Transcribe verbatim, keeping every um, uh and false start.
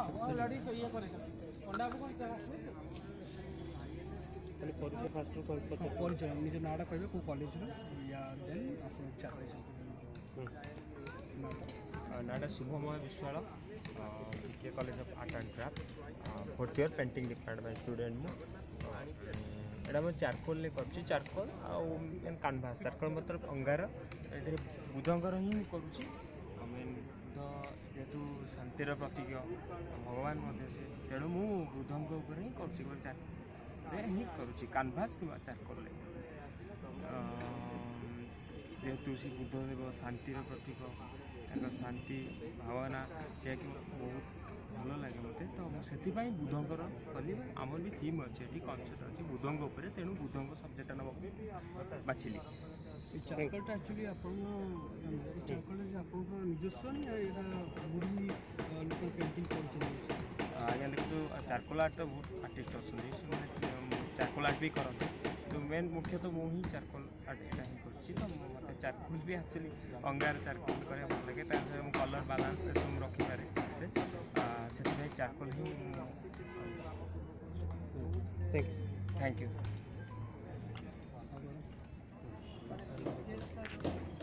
परिचय फास्ट परिचय निज नाटा कहे कौ कॉलेज या देन आप नाटा शुभमय विश्वाल के college of art and craft fourth year painting department student मु एटा मैं चारकोल कर चारकोल आन कानभास चारकोल मतलब अंगार ए बुधंकर ही करुच्ची मेन बुध जेहेतु शांतिर प्रतीक भगवान से तेणु मु बुधंक ही करुच्ची चार ही करुच्ची कानभास कि चारकोल जेहेतु सी बुद्धदेव शांतिर प्रतीक शांति भावना से बहुत भल लगे मत तो मुझे बुधंकर कली आमर भी थीम अच्छे ये कनसेप्ट अच्छी बुधंक उपर तेणु बुधंक सब्जेक्ट नाम बाछिली चारकोलटा एक्चुअली चारकोल निजस्व बुढ़ी लोक पेंटिंग कर आज्ञा देखो चारकोल आर्ट तो बहुत आर्टिस्ट अच्छे चारकोल आर्ट भी करते तो मेन मुख्य तो मु ही चारकोल आर्ट ही कर तो मतलब चारकोल भी एक्चुअली अंगार चारकोल कर भल लगे कलर बालांस ये सब रखिपारे से चारकोल ही थैंक यू।